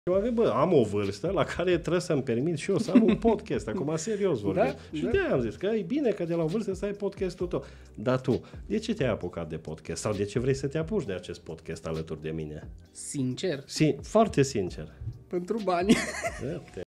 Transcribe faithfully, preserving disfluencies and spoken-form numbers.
Eu avem, bă, am o vârstă la care trebuie să-mi permit și eu să am un podcast. Acum, serios vorbim. Da, și da. de-aia am zis că e bine că de la o vârstă să ai podcastul tău. Dar tu, de ce te-ai apucat de podcast? Sau de ce vrei să te apuci de acest podcast alături de mine? Sincer? Sin- foarte sincer. Pentru bani. Da,